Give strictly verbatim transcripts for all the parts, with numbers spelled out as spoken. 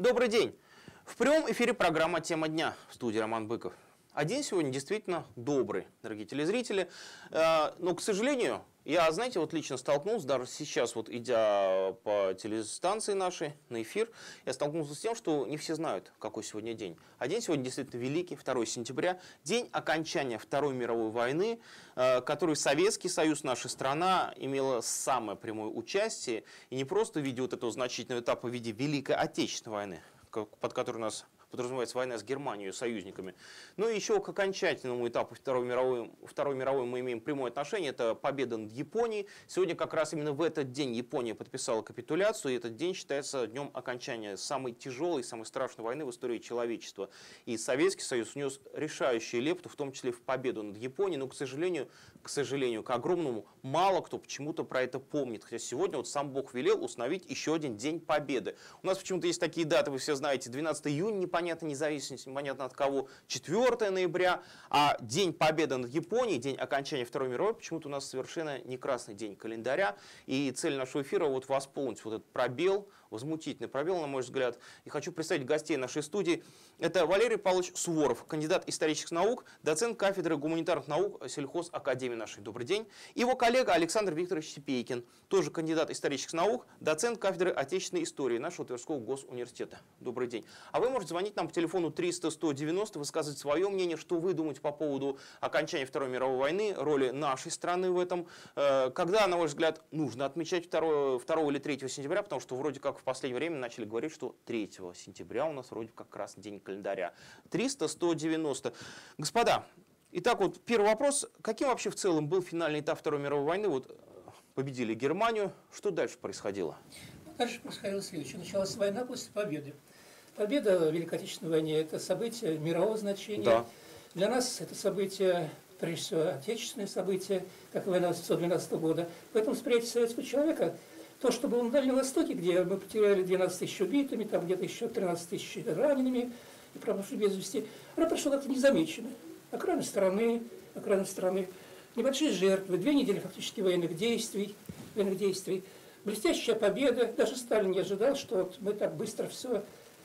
Добрый день! В прямом эфире программа «Тема дня», в студии Роман Быков. А день сегодня действительно добрый, дорогие телезрители. Но, к сожалению, я, знаете, вот лично столкнулся, даже сейчас, вот идя по телестанции нашей на эфир, я столкнулся с тем, что не все знают, какой сегодня день. А день сегодня действительно великий, второе сентября, день окончания Второй мировой войны, в которой Советский Союз, наша страна, имела самое прямое участие, и не просто в виде вот этого значительного этапа, в виде Великой Отечественной войны, под которой у нас подразумевается война с Германией и союзниками. Но еще к окончательному этапу Второй мировой, Второй мировой мы имеем прямое отношение. Это победа над Японией. Сегодня как раз именно в этот день Япония подписала капитуляцию. И этот день считается днем окончания самой тяжелой, самой страшной войны в истории человечества. И Советский Союз внес решающую лепту, в том числе в победу над Японией. Но, к сожалению, к сожалению, к огромному, мало кто почему-то про это помнит. Хотя сегодня вот сам Бог велел установить еще один день победы. У нас почему-то есть такие даты, вы все знаете, двенадцатого июня, непонятно, Понятно, независимость, непонятно от кого, четвёртого ноября, а День Победы над Японией, день окончания Второй мировой, почему-то у нас совершенно не красный день календаря. И цель нашего эфира вот восполнить вот этот пробел, возмутительный пробел, на мой взгляд. И хочу представить гостей нашей студии. Это Валерий Павлович Суворов, кандидат исторических наук, доцент кафедры гуманитарных наук сельхозакадемии нашей. Добрый день. Его коллега Александр Викторович Сипейкин, тоже кандидат исторических наук, доцент кафедры отечественной истории нашего Тверского госуниверситета. Добрый день. А вы можете звонить нам по телефону триста сто девяносто, высказывать свое мнение, что вы думаете по поводу окончания Второй мировой войны, роли нашей страны в этом. Когда, на ваш взгляд, нужно отмечать второго или третьего сентября, потому что вроде как в последнее время начали говорить, что третьего сентября у нас вроде как раз день календаря. триста сто девяносто. Господа, итак, вот первый вопрос. Каким вообще в целом был финальный этап Второй мировой войны? Вот победили Германию. Что дальше происходило? Дальше происходило следующее. Началась война после победы. Победа в Великой Отечественной войне – это событие мирового значения. Да. Для нас это событие, прежде всего, отечественное событие, как война тысяча девятьсот двенадцатого года. Поэтому восприятие советского человека, то, что было на Дальнем Востоке, где мы потеряли двенадцать тысяч убитыми, там где-то еще тринадцать тысяч ранеными и пропавшими без вести, оно прошло как-то незамеченно. Окраины страны, окраины страны, небольшие жертвы, две недели фактически военных действий, военных действий, блестящая победа. Даже Сталин не ожидал, что вот мы так быстро все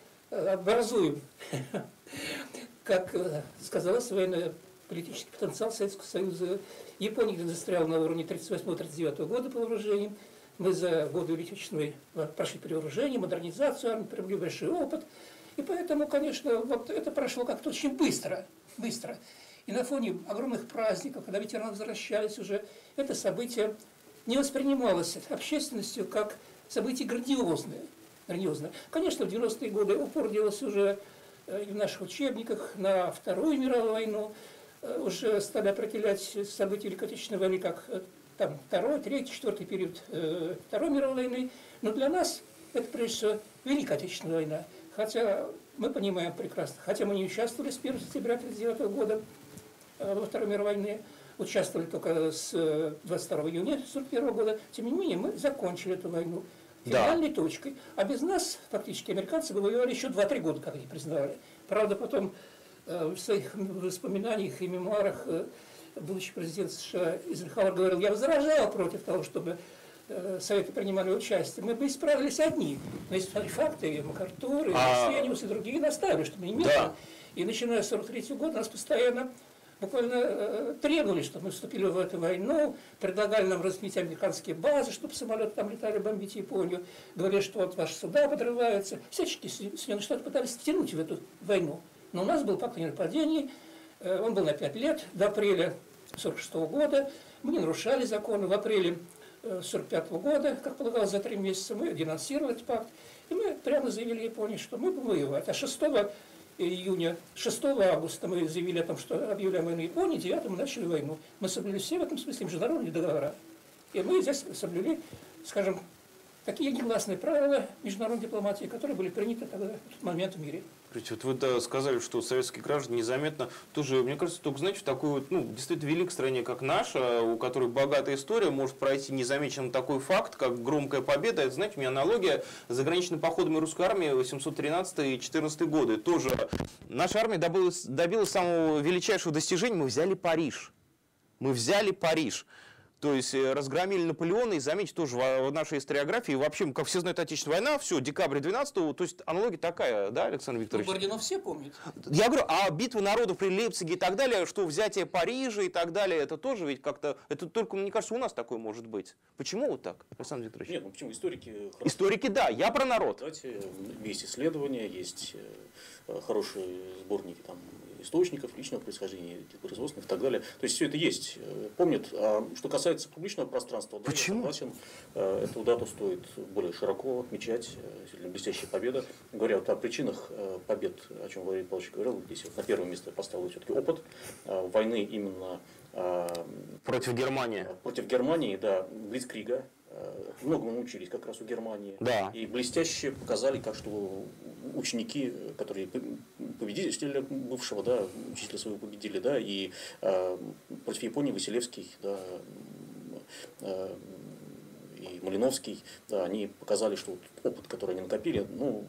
образуем, как сказалось, военно-политический потенциал Советского Союза. Япония застряла на уровне тридцать восьмого — тридцать девятого года по вооружениям. Мы за годы Великой Отечественной прошли перевооружение, модернизацию армии, приобрели большой опыт. И поэтому, конечно, вот это прошло как-то очень быстро, быстро. И на фоне огромных праздников, когда ветераны возвращались уже, это событие не воспринималось общественностью как событие грандиозное. грандиозное. Конечно, в девяностые годы упор делался уже и в наших учебниках на Вторую мировую войну. Уже стали определять события Великой Отечественной войны как там, второй, третий, четвертый период э, Второй мировой войны. Но для нас это, прежде всего, Великая Отечественная война. Хотя мы понимаем прекрасно, хотя мы не участвовали с первого сентября тысяча девятьсот тридцать девятого года э, во Второй мировой войне, участвовали только с двадцать второго июня тысяча девятьсот сорок первого года, тем не менее мы закончили эту войну финальной да. точкой. А без нас, фактически, американцы бы воевали еще два-три года, как они признавали. Правда, потом э, в своих воспоминаниях и мемуарах э, будущий президент США Эйзенхауэр говорил: я возражал против того, чтобы э, Советы принимали участие. Мы бы исправились одни. Но есть факты, и МакАртур, и Арсениус, и другие настаивали, что мы не имели. Да. И начиная с сорок третьего года нас постоянно буквально э, требовали, чтобы мы вступили в эту войну, предлагали нам разместить американские базы, чтобы самолеты там летали бомбить Японию, говорили, что вот ваши суда подрываются. Всячески Соединенные Штаты пытались втянуть в эту войну. Но у нас был пакт о нерападении, э, он был на пять лет, до апреля сорок шестого года. Мы не нарушали законы. В апреле сорок пятого года, как полагалось, за три месяца мы денонсировали этот пакт. И мы прямо заявили Японии, что мы будем воевать. А шестого июня, шестого августа мы заявили о том, что объявляем войну Японии, девятого мы начали войну. Мы соблюли все в этом смысле международные договора. И мы здесь соблюли, скажем, такие негласные правила международной дипломатии, которые были приняты тогда, в тот момент в мире. Вот вы да, сказали, что советские граждане незаметно тоже, мне кажется, только, знаете, в такой вот, ну, действительно великой стране, как наша, у которой богатая история, может пройти незамеченным такой факт, как громкая победа. Это, знаете, у меня аналогия с заграничными походами русской армии восемьсот тринадцатый и четырнадцатый годы. Тоже наша армия добилась, добилась самого величайшего достижения. Мы взяли Париж. Мы взяли Париж. То есть разгромили Наполеона, и заметьте, тоже в нашей историографии, вообще, как все знают, Отечественная война, все, декабрь двенадцатого, то есть аналогия такая, да, Александр Викторович? Ну, Бородино все помнят. Я говорю, а битва народов при Лейпциге и так далее, что взятие Парижа и так далее, это тоже ведь как-то, это только, мне кажется, у нас такое может быть. Почему вот так, Александр Викторович? Нет, ну почему? Историки... Историки, да, я про народ. Давайте, есть исследования, есть хорошие сборники там, источников личного происхождения, производственных и так далее. То есть все это есть, помнят. А что касается публичного пространства, да, почему? Я согласен, эту дату стоит более широко отмечать, блестящая победа. Говоря вот о причинах побед, о чем Валерий Павлович говорил, здесь вот на первое место поставил все-таки опыт войны именно против Германии. Против Германии, да, Блицкрига. Многому научились как раз у Германии. Да. И блестяще показали, как что ученики, которые победители бывшего, да, учителя своего победили, да, и э, против Японии Василевский, да, э, и Малиновский, да, они показали, что вот опыт, который они накопили, ну,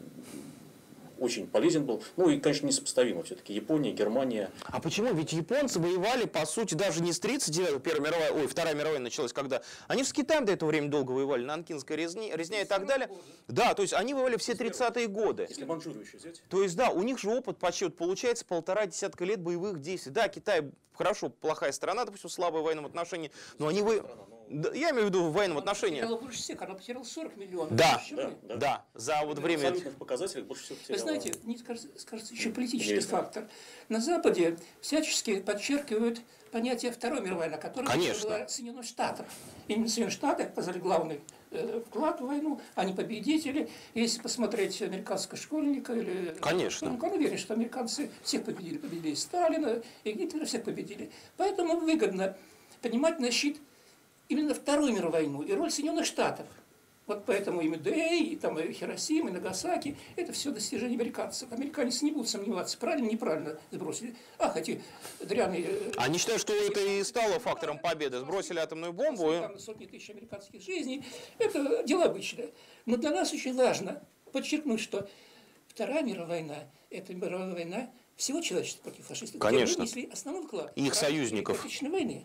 очень полезен был. Ну и, конечно, несопоставимо все-таки Япония, Германия. А почему? Ведь японцы воевали, по сути, даже не с тридцать девятого, Первая мировая, ой, Вторая мировая началась, когда... Они же с Китаем до этого времени долго воевали, Нанкинская резня, резня и так далее. Да, то есть они воевали все тридцатые годы. Если Манчжурию еще взять. То есть, да, у них же опыт почти, вот, получается, полтора десятка лет боевых действий. Да, Китай, хорошо, плохая страна, допустим, слабая в военном отношении, но они вы... Да, я имею в виду в военном отношении. Она больше всех, она потеряла сорок миллионов. Да, да, да, да, за вот в время... абсолютных показателях больше всего потеряла. Вы знаете, мне кажется, кажется еще политический Интересно. фактор. На Западе всячески подчеркивают понятие Второй мировой войны, которое было Соединенных Штатов. Именно Соединенные Штаты оказали главный э, вклад в войну, они победители. Если посмотреть американского школьника или... Конечно. Ну, он уверен, что американцы всех победили. Победили Сталина и Гитлера, всех победили. Поэтому выгодно поднимать на щит именно Вторую мировую войну и роль Соединенных Штатов. Вот поэтому и Мэдэй, и, там, и Хиросима, и Нагасаки – это все достижения американцев. Американцы не будут сомневаться, правильно или неправильно сбросили. Ах, эти дряные… Они считают, что это и стало фактором победы. Сбросили атомную бомбу. Там сотни тысяч американских жизней. Это дело обычное. Но для нас очень важно подчеркнуть, что Вторая мировая война – это мировая война всего человечества против фашистов. Конечно. Если основной вклад и их союзников. Войны.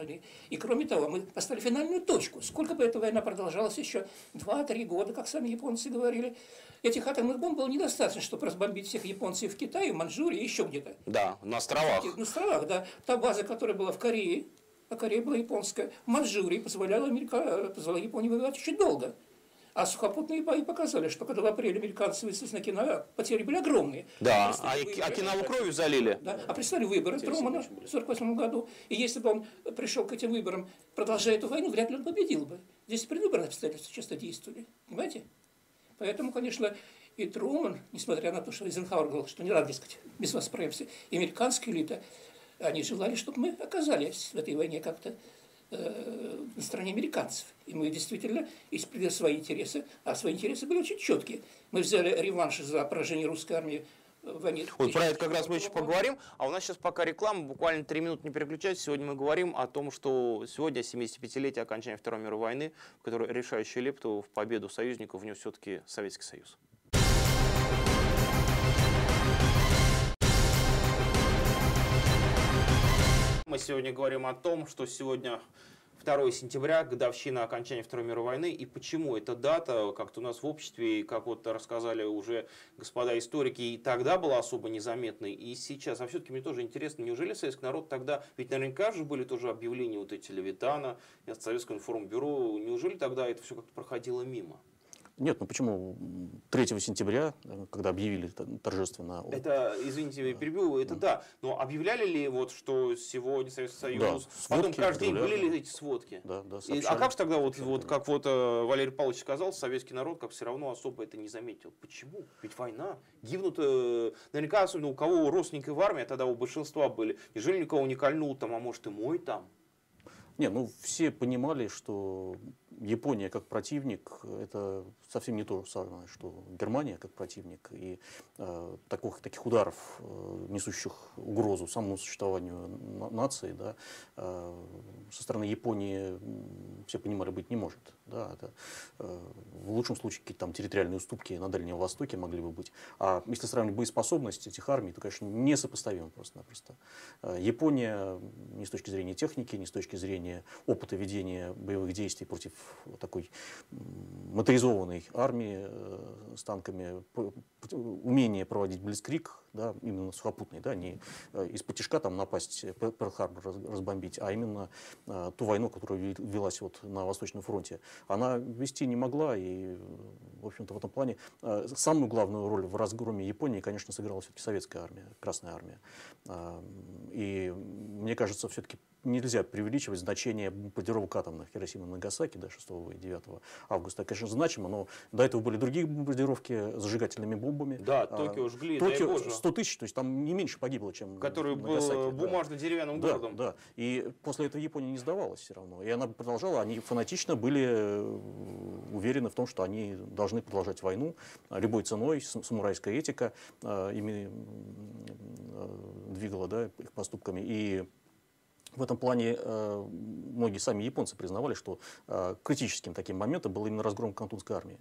И кроме того, мы поставили финальную точку. Сколько бы эта война продолжалась еще? Два-три года, как сами японцы говорили. Этих атомных бомб было недостаточно, чтобы разбомбить всех японцев в Китае, в Манчжурии и еще где-то. Да, на островах. На островах, да. Та база, которая была в Корее, а Корея была японская, в Манчжурии позволяла, Америка, позволяла Японии воевать очень долго. А сухопутные бои показали, что когда в апреле американцы высадились на Окинаве, потери были огромные. Да, а Окинаву кровью залили. Да. А представили выборы Трумана в сорок восьмом году. И если бы он пришел к этим выборам, продолжая эту войну, вряд ли он победил бы. Здесь предвыборные обстоятельства часто действовали. Понимаете? Поэтому, конечно, и Труман, несмотря на то, что Эйзенхауэр говорил, что не надо, дескать, без вас справимся, и американская элита, они желали, чтобы мы оказались в этой войне как-то на стороне американцев. И мы действительно исполнили свои интересы, а свои интересы были очень четкие. Мы взяли реванш за поражение русской армии в войне. Вот про это как раз мы еще поговорим. А у нас сейчас пока реклама, буквально три минуты, не переключайтесь. Сегодня мы говорим о том, что сегодня семидесятипятилетие окончания Второй мировой войны, в которой решающую лепту в победу союзников внес все-таки Советский Союз. Мы сегодня говорим о том, что сегодня второе сентября, годовщина окончания Второй мировой войны, и почему эта дата, как-то у нас в обществе, и как вот рассказали уже господа историки, и тогда была особо незаметной, и сейчас. А все-таки мне тоже интересно, неужели советский народ тогда, ведь наверняка же были тоже объявления вот эти Левитана, Советского информбюро, неужели тогда это все как-то проходило мимо? Нет, ну почему третьего сентября, когда объявили торжественно... Это, извините, я перебью, это да. Но объявляли ли, вот, что сегодня Советский Союз, да, потом каждый день были ли эти сводки? Да, да, И, а как же тогда, вот, вот, как вот э, Валерий Павлович сказал, советский народ как все равно особо это не заметил? Почему? Ведь война, гибнут, э, наверняка, особенно у кого родственники в армии, а тогда у большинства были, неужели никого не кольнул там, а может и мой там? Не, ну все понимали, что Япония как противник – это совсем не то же самое, что Германия как противник. И э, таких, таких ударов, э, несущих угрозу самому существованию нации, да, э, со стороны Японии все понимали, быть не может. Да, это, э, в лучшем случае какие-то там территориальные уступки на Дальнем Востоке могли бы быть. А если сравнивать боеспособность этих армий, то, конечно, несопоставимо просто-напросто. Япония ни с точки зрения техники, ни с точки зрения ведения, опыта ведения боевых действий против такой моторизованной армии с танками, умение проводить блицкриг, да, именно сухопутный, да, не из-под тишка там напасть, Перл-Харбор разбомбить, а именно ту войну, которая велась вот на Восточном фронте, она вести не могла, и, в общем-то, в этом плане самую главную роль в разгроме Японии, конечно, сыграла все-таки советская армия, Красная армия. И мне кажется, все-таки нельзя преувеличивать значение бомбардировок атомных Хиросимы и Нагасаки, да, шестого и девятого августа. Конечно, значимо, но до этого были другие бомбардировки с зажигательными бомбами. Да, Токио жгли, Токио, дай Боже. сто тысяч, то есть там не меньше погибло, чем Который Нагасаки, был да. бумажно-деревянным Да, городом. да. И после этого Япония не сдавалась все равно. И она продолжала, они фанатично были уверены в том, что они должны продолжать войну любой ценой, самурайская этика ими двигала, да, их поступками. И в этом плане э, многие сами японцы признавали, что э, критическим таким моментом был именно разгром Кантунской армии.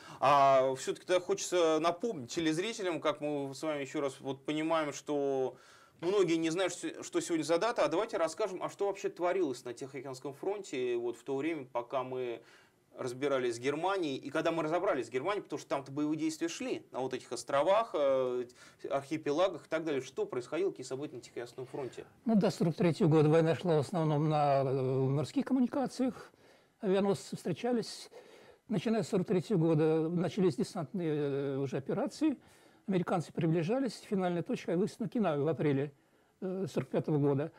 А все-таки хочется напомнить телезрителям, как мы с вами еще раз вот понимаем, что многие не знают, что сегодня за дата, а давайте расскажем, а что вообще творилось на Тихоокеанском фронте вот в то время, пока мы разбирались с Германией, и когда мы разобрались с Германией, потому что там-то боевые действия шли на вот этих островах, архипелагах и так далее. Что происходило, какие события на Тихоокеанском фронте? Ну, до сорок третьего года война шла в основном на морских коммуникациях, авианосцы встречались. Начиная с сорок третьего года начались десантные уже операции, американцы приближались, финальная точка высадка на Окинаве в апреле сорок пятого года.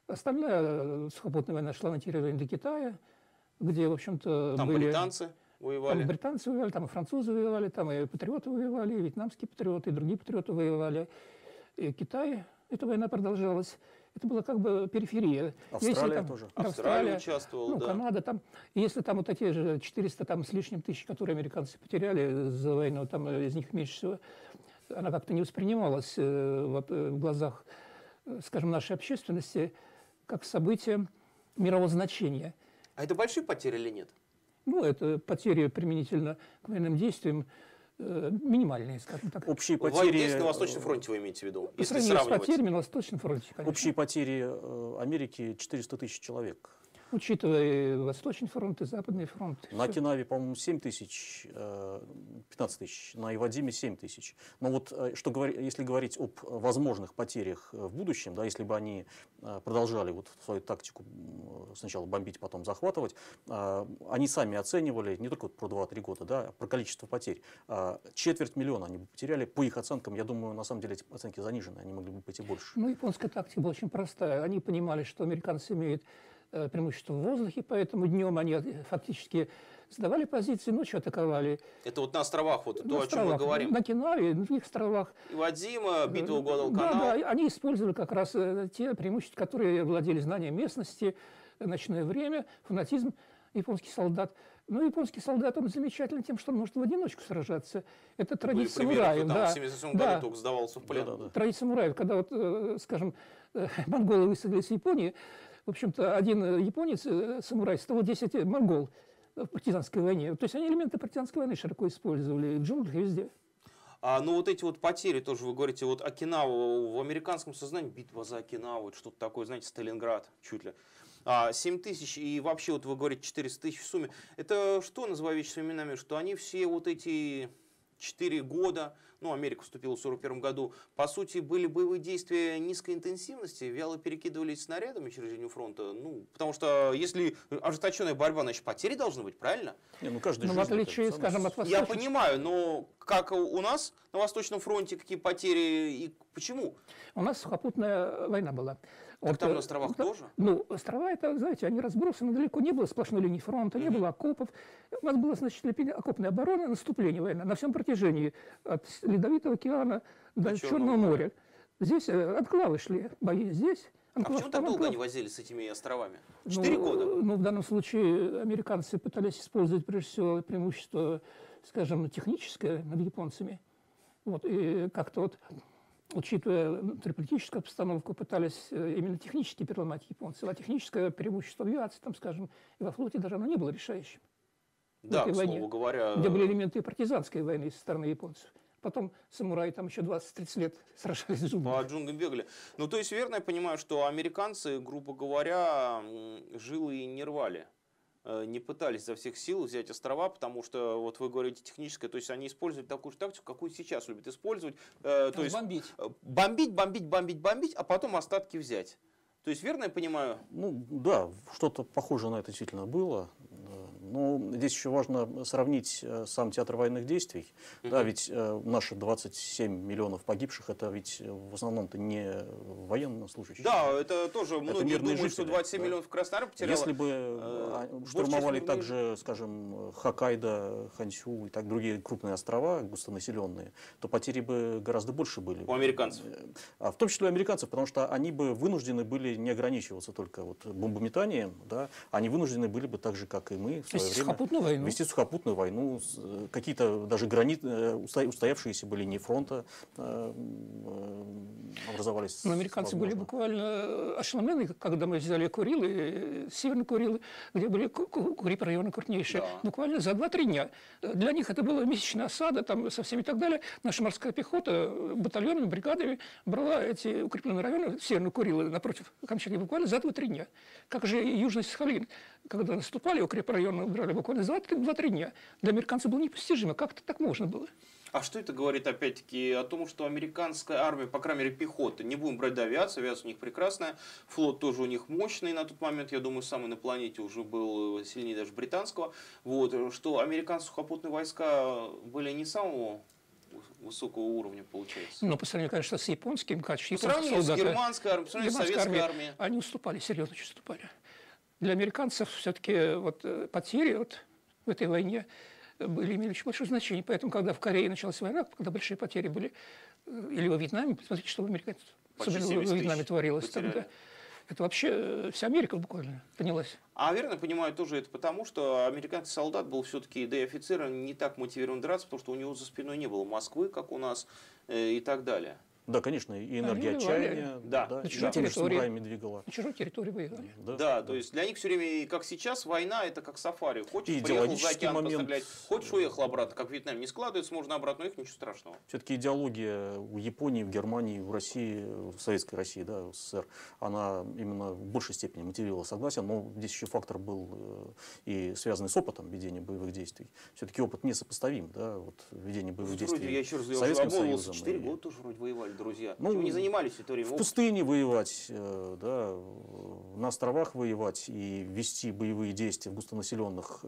Остальная сухопутная война шла на территории Индокитая, где, в общем-то, там были... британцы воевали. Там британцы воевали, там и французы воевали, там и патриоты воевали, и вьетнамские патриоты, и другие патриоты воевали. И Китай, эта война продолжалась. Это была как бы периферия. Австралия там, тоже. Австралия, Австралия участвовала, ну, да. Канада. Там, если там вот эти же четыреста там, с лишним тысяч, которые американцы потеряли за войну, там из них меньше всего, она как-то не воспринималась э, вот, э, в глазах, э, скажем, нашей общественности как событие мирового значения. А это большие потери или нет? Ну, это потери применительно к военным действиям э, минимальные, скажем так. Общие Военные потери действия на Восточном фронте вы имеете в виду? По Если сравнению с сравнивать. потерями на Восточном фронте, конечно. Общие потери э, Америки четыреста тысяч человек. Учитывая и Восточный фронт, и Западный фронт. На всё. Окинаве, по-моему, семь тысяч, пятнадцать тысяч, на Ивадиме семь тысяч. Но вот э, что говори, если говорить об возможных потерях в будущем, да, если бы они э, продолжали вот свою тактику э, сначала бомбить, потом захватывать, э, они сами оценивали, не только вот про два-три года, да, а про количество потерь. Э, четверть миллиона они бы потеряли. По их оценкам, я думаю, на самом деле эти оценки занижены, они могли бы быть и больше. Ну, японская тактика была очень простая. Они понимали, что американцы имеют э, преимущество в воздухе, поэтому днем они фактически сдавали позиции, ночью атаковали. Это вот на островах, вот На то, о чем мы островах, говорим. На Окинаве, на других островах. Ивадима, битва у Гвадалканал. Да, да, они использовали как раз э, те преимущества, которые владели знанием местности, ночное время, фанатизм японских солдат. Но японский солдат, он замечательный тем, что он может в одиночку сражаться. Это традиция Были примеры, самураев. кто там Да, в семьдесят восьмом да. году только сдавался в плен. Да, да, да. Традиция самураев, когда, вот, э, скажем, э, монголы высадились в Японии, в общем-то, один э, японец, э, самурай, сто десять монгол в партизанской войне. То есть они элементы партизанской войны широко использовали в джунглях и везде. А, ну вот эти вот потери тоже, вы говорите, вот Окинава, в американском сознании битва за Окинаву, вот что-то такое, знаете, Сталинград чуть ли. А, семь тысяч и вообще, вот вы говорите, четыреста тысяч в сумме. Это что, называя вещи своими именами, что они все вот эти четыре года, ну, Америка вступила в сорок первом году, по сути, были боевые действия низкой интенсивности, вяло перекидывались снарядами через линию фронта. Ну, потому что если ожесточенная борьба, значит, потери должны быть, правильно? Не, ну, каждый Но в жизнь это отличие, самое- скажем, от Я Восточного... понимаю, но как у нас на Восточном фронте, какие потери и почему? У нас сухопутная война была. Так там э, на островах да, тоже? Ну, острова, это, знаете, они разбросаны далеко, не было сплошной линии фронта, не было окопов. У нас была, значит, лепи- окопная оборона, наступление войны на всем протяжении от Ледовитого океана до Черного Черного моря. моря. Здесь э, анклавы шли, бои здесь. А анклав почему там, так долго анклав. они возились с этими островами? Ну, Четыре года. Ну, в данном случае американцы пытались использовать, прежде всего, преимущество, скажем, техническое над японцами. Вот, и как-то вот, учитывая внутриполитическую обстановку, пытались э, именно технически переломать японцев. А техническое преимущество в авиации, там, скажем, и во флоте даже оно не было решающим. Да, этой к войне, слову говоря. Где были элементы партизанской войны со стороны японцев. Потом самураи там еще двадцать-тридцать лет сражались зубами. По джунглям бегали. Ну, то есть, верно я понимаю, что американцы, грубо говоря, жилы не рвали, не пытались за всех сил взять острова, потому что, вот вы говорите, техническое, то есть они используют такую же тактику, какую сейчас любят использовать. То есть бомбить. Бомбить, бомбить, бомбить, бомбить, а потом остатки взять. То есть, верно я понимаю? Ну, да, что-то похожее на это действительно было. Но здесь еще важно сравнить сам театр военных действий. Uh-huh. Да, ведь э, наши двадцать семь миллионов погибших, это ведь в основном-то не военнослужащие. Да, это тоже это многие думают, жители, что двадцать семь да. миллионов Краснодар потеряла. Если бы э, штурмовали также, скажем, Хоккайдо, Хансю и так другие крупные острова, густонаселенные, то потери бы гораздо больше были. У американцев? А в том числе у американцев, потому что они бы вынуждены были не ограничиваться только вот бомбометанием, да, они вынуждены были бы так же, как и мы, в свое вести время сухопутную войну. вести сухопутную войну, какие-то даже гранит, устоявшиеся были линии фронта образовались. Но американцы были буквально ошеломлены, когда мы взяли Курилы, Северные Курилы, где были Курилы районы крупнейшие, да. Буквально за два-три дня. Для них это была месячная осада, там со всеми и так далее. Наша морская пехота батальонами, бригадами брала эти укрепленные районы, Северные Курилы напротив Камчатки, буквально за два-три дня. Как же и Южный Сахалин, когда наступали, укрепрайоны убирали буквально за два-три дня. Для американцев было непостижимо, как-то так можно было. А что это говорит, опять-таки, о том, что американская армия, по крайней мере, пехота, не будем брать до авиации, авиация у них прекрасная, флот тоже у них мощный на тот момент, я думаю, самый на планете уже был сильнее даже британского, вот, что американские сухопутные войска были не самого высокого уровня, получается. Ну, по сравнению, конечно, с японским качеством. По сравнению с германской армией, по сравнению с советской армией. Они уступали, серьезно очень уступали. Для американцев все-таки вот, потери вот, в этой войне были, имели очень большое значение. Поэтому, когда в Корее началась война, когда большие потери были, или во Вьетнаме, посмотрите, что в американцев, особенно во Вьетнаме творилось тогда. Это вообще вся Америка буквально поднялась. А верно понимаю, тоже это потому, что американский солдат был все-таки, да и офицер, не так мотивирован драться, потому что у него за спиной не было Москвы, как у нас, э, и так далее. Да, конечно, и энергия отчаяния, да, да, на чужой территории двигала. На чужой территории воевали. Да, да, то есть для них все время, как сейчас, война это как сафари. Хочешь, и приехал за океан момент... пострелять, хочешь, уехал обратно, как в Вьетнаме. Не складывается, можно обратно уехать, ничего страшного. Все-таки идеология у Японии, в Германии, в России, в Советской России, да, в СССР, она именно в большей степени мотивировала, согласен, но здесь еще фактор был и связанный с опытом ведения боевых действий. Все-таки опыт несопоставим, да, вот ведение боевых вроде, действий я еще раз с Советским Союзом. четыре года тоже вроде воевали, друзья. Ну, не занимались в это время. В пустыне воевать, да, на островах воевать и вести боевые действия в густонаселенных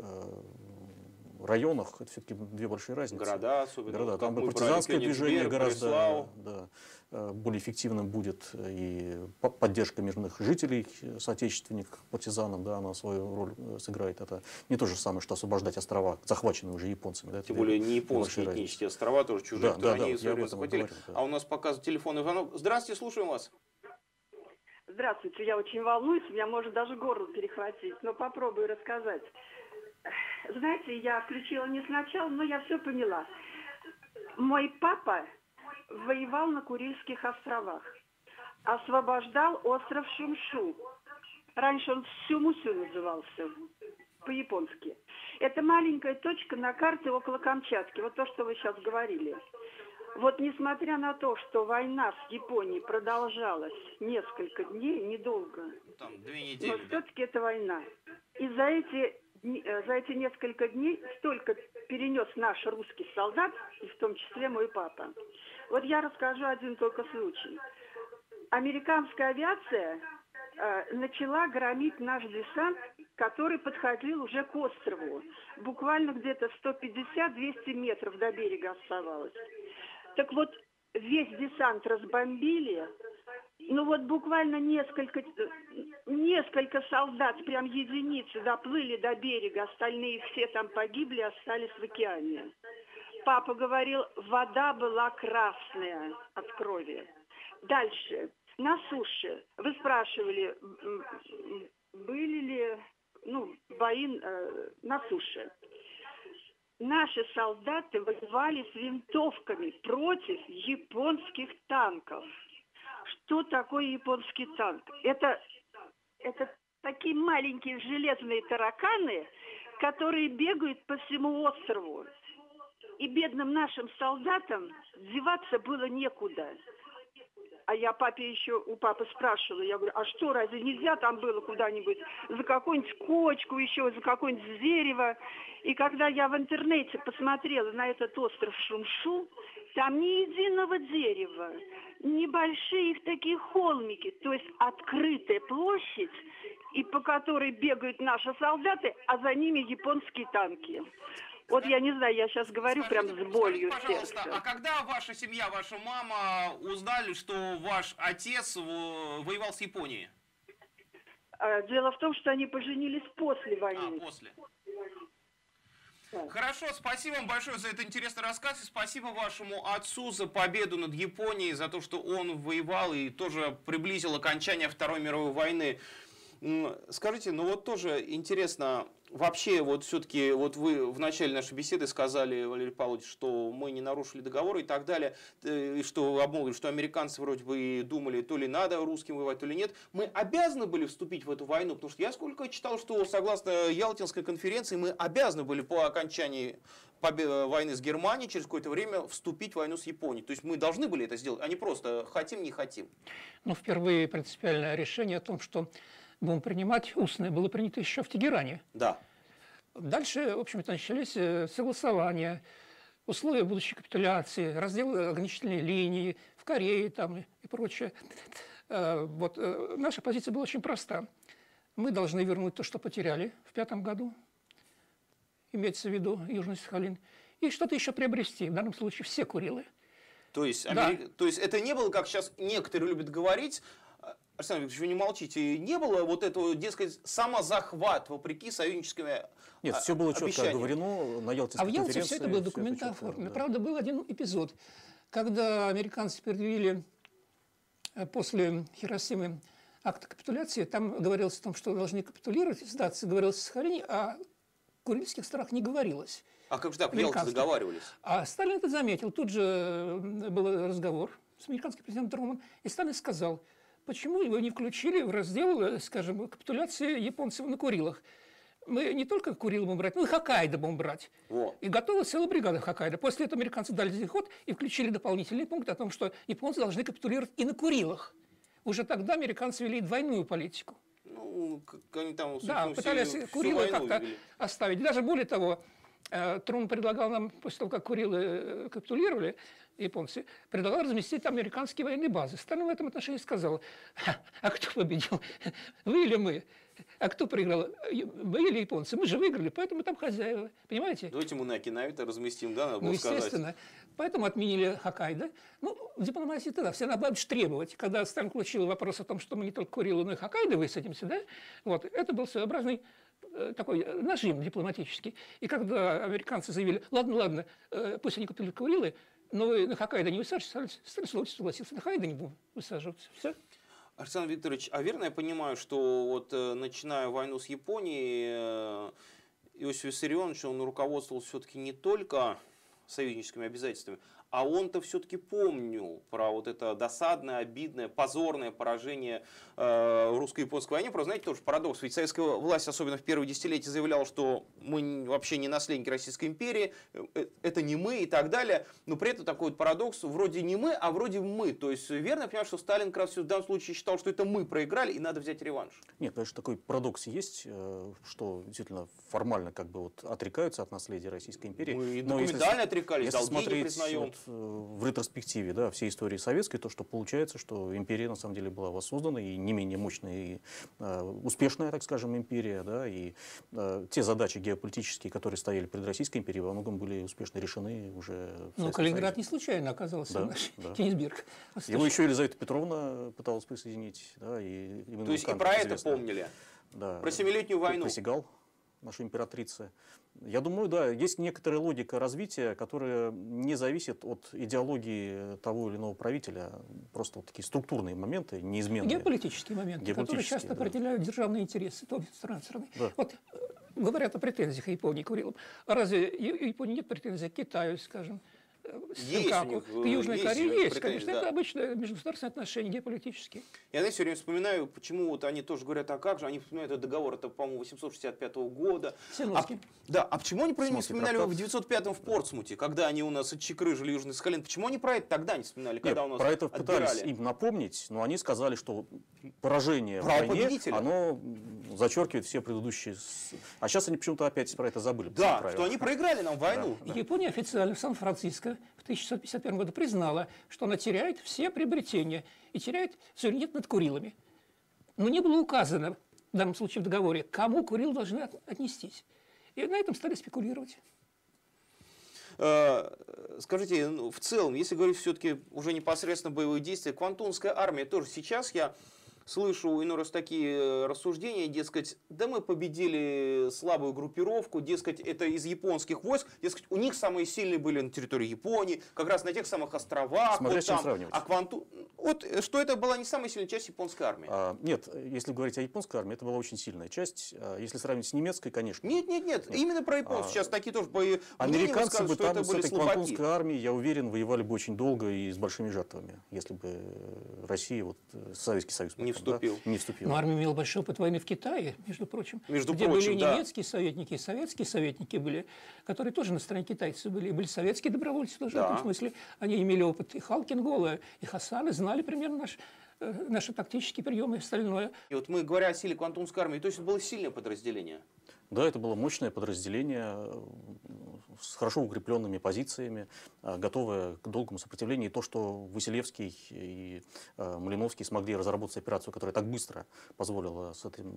районах, это все-таки две большие разницы. Города особенно. Города. Там бы партизанское движение гораздо да, более эффективным будет, и поддержка мирных жителей, соотечественников партизанам, да, она свою роль сыграет. Это не то же самое, что освобождать острова, захваченные уже японцами. Да, тем более не японские этнические острова, тоже чужие, да, да, они да, вот захватили. Говорю, да. А у нас показывает телефонный звонок. Здравствуйте, слушаем вас. Здравствуйте, я очень волнуюсь, у меня может даже горло перехватить, но попробую рассказать. Знаете, я включила не сначала, но я все поняла. Мой папа воевал на Курильских островах, освобождал остров Шумшу. Раньше он Сюмусю назывался, по-японски. Это маленькая точка на карте около Камчатки, вот то, что вы сейчас говорили. Вот несмотря на то, что война с Японией продолжалась несколько дней, недолго, там, две недели, но да. все-таки это война. И за эти, за эти несколько дней столько перенес наш русский солдат, и в том числе мой папа. Вот я расскажу один только случай. Американская авиация э, начала громить наш десант, который подходил уже к острову. Буквально где-то сто пятьдесят - двести метров до берега оставалось. Так вот, весь десант разбомбили, ну вот буквально несколько, несколько солдат, прям единицы, доплыли до берега, остальные все там погибли, остались в океане. Папа говорил, вода была красная от крови. Дальше, на суше, вы спрашивали, были ли ну, бои э, на суше. Наши солдаты воевали с винтовками против японских танков. Что такое японский танк? Это, это такие маленькие железные тараканы, которые бегают по всему острову. и бедным нашим солдатам деваться было некуда. А я папе еще, у папы спрашивала, я говорю, а что, разве нельзя там было куда-нибудь за какую-нибудь кочку еще, за какое-нибудь дерево? И когда я в интернете посмотрела на этот остров Шумшу, там ни единого дерева, небольшие их такие холмики, то есть открытая площадь, и по которой бегают наши солдаты, а за ними японские танки. Вот я не знаю, я сейчас говорю прям с болью в сердце. Пожалуйста, а когда ваша семья, ваша мама узнали, что ваш отец воевал с Японией? Дело в том, что они поженились после войны. А, после. Хорошо, спасибо вам большое за этот интересный рассказ, и спасибо вашему отцу за победу над Японией, за то, что он воевал и тоже приблизил окончание Второй мировой войны. Скажите, ну вот тоже интересно, вообще вот все-таки, вот вы в начале нашей беседы сказали, Валерий Павлович, что мы не нарушили договор и так далее, и что вы обмолвили, что американцы вроде бы и думали, то ли надо русским воевать, то ли нет. Мы обязаны были вступить в эту войну, потому что я сколько читал, что согласно Ялтинской конференции мы обязаны были по окончании войны с Германией через какое-то время вступить в войну с Японией. То есть мы должны были это сделать, а не просто хотим, не хотим. Ну, впервые принципиальное решение о том, что будем принимать устное, было принято еще в Тегеране. Да. Дальше, в общем-то, начались согласования, условия будущей капитуляции, разделы ограничительной линии в Корее там, и прочее. Вот. Наша позиция была очень проста. Мы должны вернуть то, что потеряли в пятом году, имеется в виду Южный Сахалин, и что-то еще приобрести, в данном случае все Курилы. То есть, да. Америка... То есть это не было, как сейчас некоторые любят говорить, Александр Викторович, вы не молчите, не было вот этого, дескать, самозахват, вопреки союзническим обещаниям? Нет, все было четко оговорено на Ялтинской конференции. А в Ялте конференции. все это было документально оформлено. Да. Правда, был один эпизод, когда американцы предъявили после Хиросимы акт капитуляции, там говорилось о том, что должны капитулировать, сдаться, говорилось о Сахалине, а о Курильских странах не говорилось. А как же так, в Ялте договаривались? А Сталин это заметил. Тут же был разговор с американским президентом Трумэном, и Сталин сказал, почему его не включили в раздел, скажем, капитуляции японцев на Курилах. Мы не только Курилы будем брать, но и Хоккайдо будем брать. Во. И готова целая бригада Хоккайдо. После этого американцы дали ход и включили дополнительный пункт о том, что японцы должны капитулировать и на Курилах. Уже тогда американцы вели двойную политику. Ну, как они там... Да, пытались Курилы как-то вели. оставить. Даже более того, Трумэн предлагал нам, после того, как Курилы капитулировали, японцы, предлагал разместить там американские военные базы. Сталин в этом отношении сказал, а кто победил, вы или мы? А кто проиграл, мы или японцы? Мы же выиграли, поэтому там хозяева, понимаете? Давайте мы на Окинаве-то разместим, да, надо было ну, естественно. сказать. Поэтому отменили Хоккайдо. Ну, в дипломатии тогда все надо требовать. Когда Сталин получил вопрос о том, что мы не только Курилы, но и Хоккайдо высадимся, да, вот, это был своеобразный такой нажим дипломатический. И когда американцы заявили, ладно, ладно, пусть они купили Курилы, но вы на Хоккайдо не высаживаетесь, Сталин согласился, на Хоккайдо не будем высаживаться. Все. Александр Викторович, а верно я понимаю, что вот начиная войну с Японией, Иосиф Виссарионович, он руководствовался все-таки не только союзническими обязательствами, а он-то все-таки помнил про вот это досадное, обидное, позорное поражение э, русско-японской войне. Просто, знаете, тоже парадокс. Ведь советская власть, особенно в первые десятилетия, заявляла, что мы вообще не наследники Российской империи, это не мы и так далее. Но при этом такой вот парадокс, вроде не мы, а вроде мы. То есть верно я понимаю, что Сталин как раз в данном случае считал, что это мы проиграли и надо взять реванш? Нет, конечно, такой парадокс есть, что действительно формально как бы вот отрекаются от наследия Российской империи. Мы и документально отрекались, долги не признаем. Вот в ретроспективе, да, всей истории советской, то, что получается, что империя на самом деле была воссоздана, и не менее мощная, и э, успешная, так скажем, империя, да, и э, те задачи геополитические, которые стояли перед Российской империей, во многом были успешно решены уже в Ну, Калининград не случайно оказался, да, да. Кенигсберг. Его еще Елизавета Петровна пыталась присоединить, да, и то есть и про это помнили, да, про Семилетнюю войну. Присягал нашей императрице. Я думаю, да, есть некоторая логика развития, которая не зависит от идеологии того или иного правителя. Просто вот такие структурные моменты, неизменные. Геополитические моменты, которые часто да. определяют державные интересы той страны. Да. Вот говорят о претензиях Японии к Курилам. А разве у Японии нет претензий к Китаю, скажем, Сенкаку, к Южной есть Корее есть, претензии, конечно, да. это обычно межгосударственные отношения геополитические. Я, знаете, все время вспоминаю, почему вот они тоже говорят, а как же, они вспоминают этот договор, это, по-моему, восемьсот шестьдесят пятого года. А, да, а почему они про него не вспоминали в девятьсот пятом в Портсмуте, когда они у нас отчекрыжили Южный Сахалин? Почему они про это тогда не вспоминали, когда Нет, у нас про это отбирали? пытались им напомнить, но они сказали, что поражение Право в войне, победителя. оно зачеркивает все предыдущие... с- А сейчас они почему-то опять про это забыли. Да, правильно. что они проиграли нам войну. Да. Япония официально в Сан-Франциско в тысяча шестьсот пятьдесят первом году признала, что она теряет все приобретения и теряет суверенитет над Курилами. Но не было указано, в данном случае в договоре, кому Курил должны от- отнестись. И на этом стали спекулировать. Э, Скажите, ну, в целом, если говорить все-таки уже непосредственно боевые действия, Квантунская армия тоже сейчас я слышу иной раз такие э, рассуждения, дескать, да мы победили слабую группировку, дескать, это из японских войск, дескать, у них самые сильные были на территории Японии, как раз на тех самых островах. Смотря вот с чем там. сравнивать. А Кванту... Вот, э, что это была не самая сильная часть японской армии. А, нет, если говорить о японской армии, это была очень сильная часть. А, если сравнить с немецкой, конечно. Нет, нет, нет, именно про японцев. А, Сейчас такие тоже бои... Американцы бы что это там с были этой слабаки. Квантунской армией, я уверен, воевали бы очень долго и с большими жертвами, если бы Россия, вот, Советский Союз Не потом, да, вступил. не вступил. Но армия имела большой опыт войны в Китае, между прочим, Между где прочим, были да. немецкие советники и советские советники были, которые тоже на стороне китайцев были. И были советские добровольцы тоже Да. в этом смысле. Они имели опыт и Халкингола, и Хасана, знали примерно наш, э, наши тактические приемы и остальное. И вот мы, говоря о силе Квантунской армии, то есть это было сильное подразделение. Да, это было мощное подразделение э, с хорошо укрепленными позициями, э, готовое к долгому сопротивлению. И то, что Василевский и э, Малиновский смогли разработать операцию, которая так быстро позволила с, этим,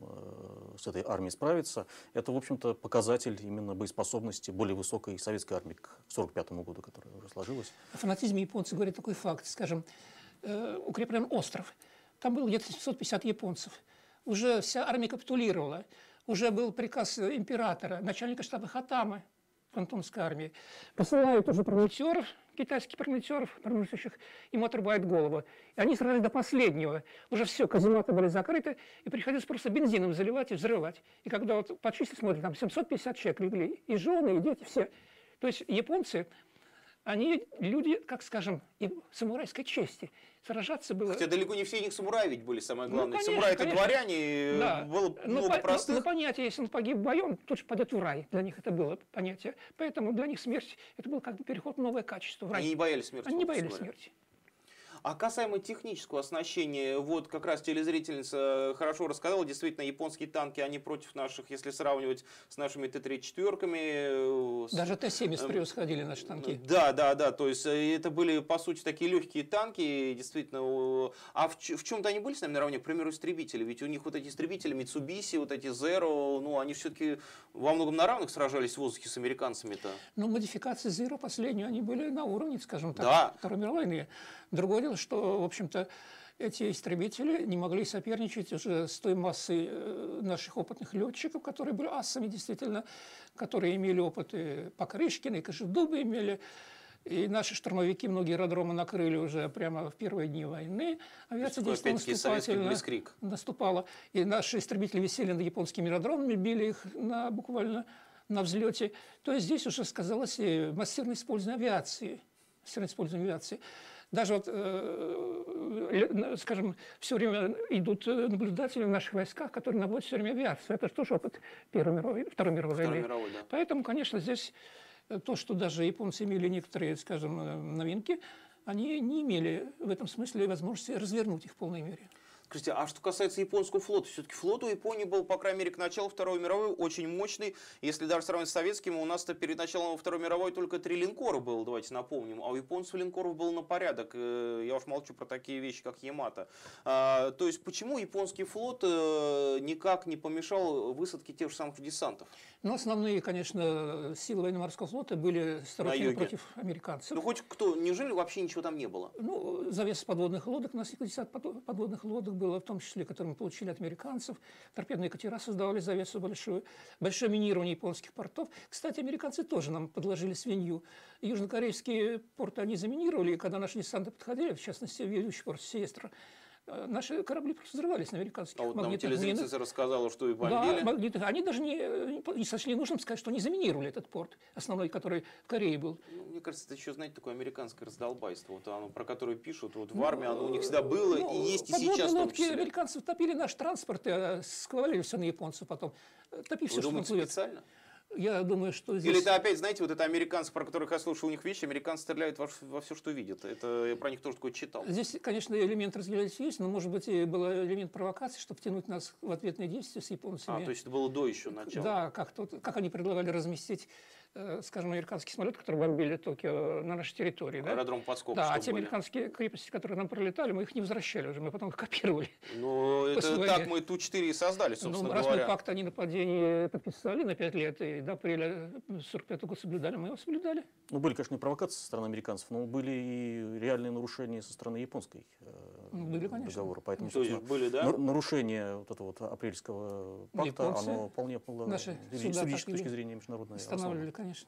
э, с этой армией справиться, это, в общем-то, показатель именно боеспособности более высокой советской армии к сорок пятому году, которая уже сложилась. О фанатизме японцев говорит такой факт. Скажем, э, укреплен остров. Там было где-то семьсот пятьдесят японцев. Уже вся армия капитулировала. Уже был приказ императора, начальника штаба Хатамы, Квантунской армии. Посылают уже парламентеров, китайских парламентеров, промышлящих, им отрубают голову. И они сражались до последнего. Уже все, казематы были закрыты, и приходилось просто бензином заливать и взрывать. И когда вот по числу смотрят, там семьсот пятьдесят человек легли, и жены, и дети, все. То есть японцы, они люди, как скажем, и самурайской чести. Сражаться было... Хотя далеко не все из них самураи ведь были, самое главное. Ну, конечно, Самураи это конечно. дворяне, Да. было Ну, много по- простых. Ну, понятие, если он погиб в бою, он тут же пойдет в рай. Для них это было понятие. Поэтому для них смерть, это был как бы переход в новое качество в рай. Они не боялись смерти. Они не собственно боялись говоря. смерти. А касаемо технического оснащения, вот как раз телезрительница хорошо рассказала, действительно, японские танки, они против наших, если сравнивать с нашими Т тридцать четыре. Даже Т семьдесят превосходили наши танки. Да, да, да, то есть э, это были, по сути, такие легкие танки, действительно. э, А в, ч- в чем-то они были с нами наравне, к примеру, истребители, ведь у них вот эти истребители, Mitsubishi, вот эти Zero, ну, они все-таки во многом на равных сражались в воздухе с американцами-то. Но модификации Zero последние, они были на уровне, скажем так, Да. Второй мировой войны. Другое дело, что, в общем-то, эти истребители не могли соперничать уже с той массой э, наших опытных летчиков, которые были асами, действительно, которые имели опыт и Покрышкина, и Кожедубы имели. И наши штурмовики многие аэродромы накрыли уже прямо в первые дни войны. Авиация такой, действовала опять-таки, советский наступательно. блицкриг. Наступала. И наши истребители висели над японскими аэродромами, били их на, буквально на взлете. То есть здесь уже сказалось и массирное использование авиации. Массирное использование авиации. Даже, вот, э, скажем, все время идут наблюдатели в наших войсках, которые наводят все время авиацию. Это же тоже опыт Первой мировой, Второй мировой Второй войны. мировой, да. Поэтому, конечно, здесь то, что даже японцы имели некоторые, скажем, новинки, они не имели в этом смысле возможности развернуть их в полной мере. Скажите, а что касается японского флота, все-таки флот у Японии был, по крайней мере, к началу Второй мировой очень мощный. Если даже сравнивать с советским, у нас-то перед началом Второй мировой только три линкора было, давайте напомним. А у японцев линкоров было на порядок. Я уж молчу про такие вещи, как Ямато. А, то есть, почему японский флот никак не помешал высадке тех же самых десантов? Но основные, конечно, силы военно-морского флота были стороны против американцев. Ну, хоть кто, неужели вообще ничего там не было? Ну, завес подводных лодок, у нас пятьдесят подводных лодок было, в том числе, которые мы получили от американцев. Торпедные катера создавали завесу большую. Большое минирование японских портов. Кстати, американцы тоже нам подложили свинью. Южнокорейские порты они заминировали, и когда наши десанты подходили, в частности, ведущий порт Сиестра, наши корабли просто взрывались на американских А вот нам магнитных телезрительница минах. рассказала, что и бомбили. Да, магнитных. Они даже не, не сочли нужным сказать, что они заминировали этот порт, основной, который в Корее был. Ну, мне кажется, это еще, знаете, такое американское раздолбайство, вот оно, про которое пишут, вот в армии оно у них всегда было Ну, и есть и подводные сейчас в том лодки числе. американцев топили наш транспорт, э, склавали все на японцев потом. Топи все, Вы что думаете, плывет. специально? Я думаю, что здесь... Или это опять, знаете, вот это американцы, про которых я слушал у них вещи, американцы стреляют во, во все, что видят. Это я про них тоже такое читал. Здесь, конечно, элемент разделяющий есть, но, может быть, и был элемент провокации, чтобы втянуть нас в ответные действия с японцами. А, то есть это было до еще начала. Да, как, тут, как они предлагали разместить, э, скажем, американский самолет, который бомбили Токио на нашей территории. Да? Аэродром Подскок. Да, а те были. американские крепости, которые нам пролетали, мы их не возвращали уже, мы потом их копировали. Ну, это После так войны. мы Ту четыре и создали, собственно Ну, раз говоря. мы пакт о ненападении подписали на пять лет, и до апреля сорок пятого года соблюдали, мы его соблюдали. Ну, были, конечно, и провокации со стороны американцев, но были и реальные нарушения со стороны японской э, Были, конечно. договора. Поэтому, То есть собственно, были, да? нар- нарушение вот этого вот апрельского пакта, Японцы оно вполне было наши с суда юридической так точки и зрения международной Останавливали, основой. конечно.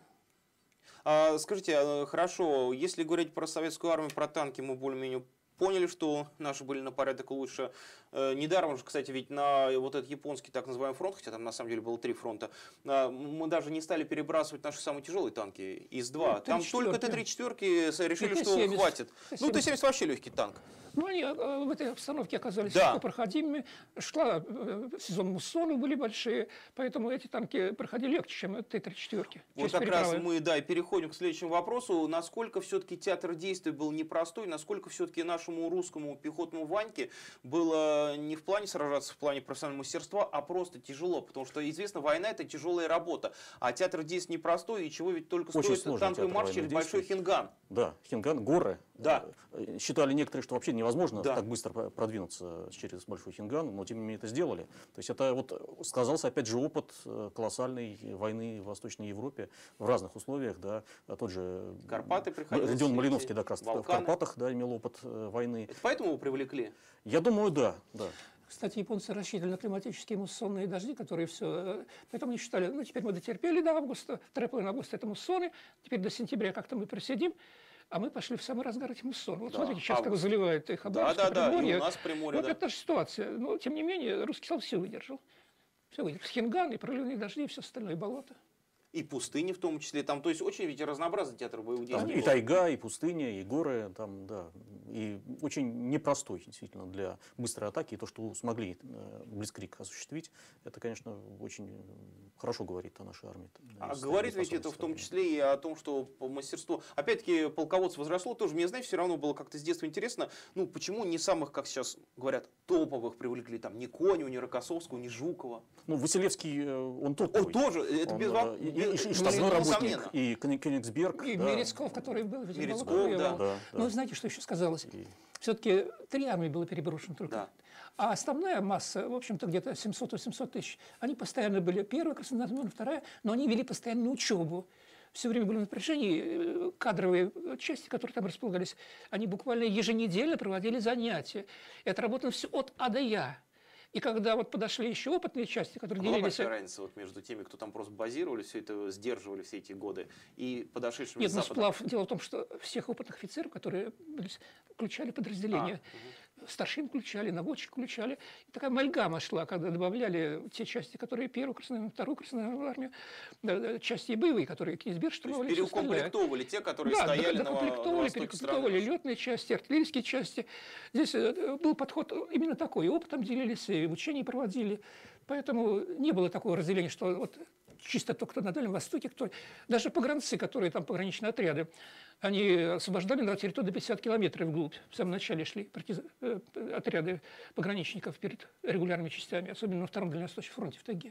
А, скажите, а, хорошо, если говорить про советскую армию, про танки, мы более-менее поняли, что наши были на порядок лучше. Э, недаром же, кстати, ведь на вот этот японский так называемый фронт, хотя там на самом деле было три фронта, э, мы даже не стали перебрасывать наши самые тяжелые танки ИС-два. Ну, там только Т тридцать четыре решили, что Т семьдесят. хватит. Ну, Т семьдесят вообще легкий танк. Ну, они э, в этой обстановке оказались Да. легко проходимыми. Шла э, сезон муссонов были большие, поэтому эти танки проходили легче, чем Т тридцать четыре. Вот как раз мы, да, и переходим к следующему вопросу. Насколько все-таки театр действий был непростой, насколько все-таки нашему русскому пехотному Ваньке было не в плане сражаться, в плане профессионального мастерства, а просто тяжело. Потому что, известно, война – это тяжелая работа. А театр действий непростой, и чего ведь только Очень стоит сложный танковый театр марш военных через Большой действий. Хинган. Да, Хинган, горы. Да. Э, Считали некоторые, что вообще невозможно Да. так быстро про- продвинуться через Большой Хинган, но тем не менее это сделали. То есть это вот сказался опять же опыт э, колоссальной войны в Восточной Европе в разных условиях, да, А тот же Карпаты приходилось Родион идти, Малиновский, да, как раз в Балканы. Карпатах, да, имел опыт э, войны. Это поэтому его привлекли? Я думаю, да, да. Кстати, японцы рассчитывали на климатические муссонные дожди, которые все... Поэтому они считали, ну, теперь мы дотерпели до августа, вторая половина августа это муссоны, теперь до сентября как-то мы просидим, а мы пошли в самый разгар этих муссонов. Вот Да, смотрите, сейчас как август. заливает их Да, Хабаровское да, да, и Приморье. у нас в Приморье, Вот да. это та же ситуация. Но, тем не менее, русский солдат все выдержал. Все выдержал. Хинган, и проливные дожди, и все остальное, и болото. И пустыни в том числе. Там, то есть, очень ведь разнообразный театр боевых Там действий. и тайга, и пустыня, и горы, там, да, и очень непростой действительно для быстрой атаки. И то, что смогли э, Блицкриг осуществить, это, конечно, очень хорошо говорит о нашей армии. А говорит ведь это в том числе и о том, что по мастерству, опять-таки, полководство возросло, тоже мне, знаете, все равно было как-то с детства интересно, ну, почему не самых, как сейчас говорят, топовых привлекли, там, ни Конева, ни Рокоссовского, ни Жукова. Ну, Василевский, э, он О, топовый. тоже, это Он, без э, вам... и, и- и без- штабной несомненно. работник, и Кёни- Кёнигсберг. И да. Мерецков, который был, видимо, Мерецков, болото да. воевал. Да, да. Но знаете, что еще сказалось? И- Все-таки три армии было переброшено только. Да. А основная масса, в общем-то, где-то семьсот-восемьсот тысяч, они постоянно были первая краснознаменная, вторая, но они вели постоянную учебу. Все время были в напряжении. Кадровые части, которые там располагались, они буквально еженедельно проводили занятия. И отработано все от А до Я. И когда вот подошли еще опытные части, которые Была делились... большая разница вот между теми, кто там просто базировали, все это сдерживали все эти годы, и подошедшими Нет, с ну Запада? сплав. Дело в том, что всех опытных офицеров, которые были, включали подразделения, А, старшин включали, наводчик включали. И такая амальгама шла, когда добавляли те части, которые первую красную, вторую красную армию, да, да, части боевые, которые Кенигсберг То есть штурмовали. всё остальное. переукомплектовали те, которые Да, стояли на, на докомплектовали, востоке страны. перекомплектовали летные части, артиллерийские части. Здесь э, был подход именно такой. И опытом делились, и учения проводили. Поэтому не было такого разделения, что вот чисто то, кто на Дальнем Востоке, кто... Даже погранцы, которые там пограничные отряды, они освобождали на территорию до пятидесяти километров вглубь. В самом начале шли партиз... э, отряды пограничников перед регулярными частями, особенно на Втором Дальневосточном фронте в тайге.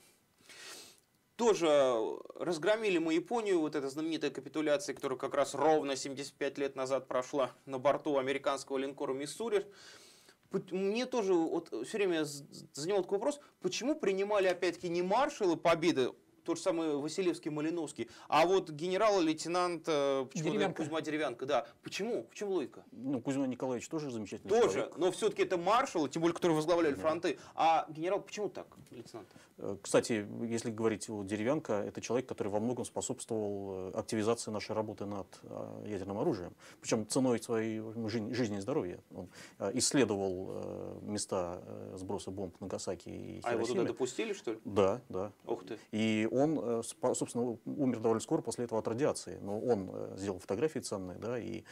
Тоже разгромили мы Японию, вот эта знаменитая капитуляция, которая как раз ровно семьдесят пять лет назад прошла на борту американского линкора «Миссури». Мне тоже вот все время занимал такой вопрос, почему принимали опять-таки не маршалы победы, тот же самый Василевский, Малиновский. А вот генерал-лейтенант э, Деревянко. Кузьма Деревянко, да. Почему? В чем логика? Ну, Кузьма Николаевич тоже замечательный Тоже, человек. но все-таки это маршалы, тем более, которые возглавляли фронты. А генерал почему так, лейтенант? Кстати, если говорить о Деревянко, это человек, который во многом способствовал активизации нашей работы над ядерным оружием. Причем ценой своей жизни и здоровья. Он исследовал места сброса бомб на Нагасаки и Хиросиме. А его туда допустили, что ли? Да, да. Ух ты. И он, собственно, умер довольно скоро после этого от радиации. Но он сделал фотографии ценные, да, и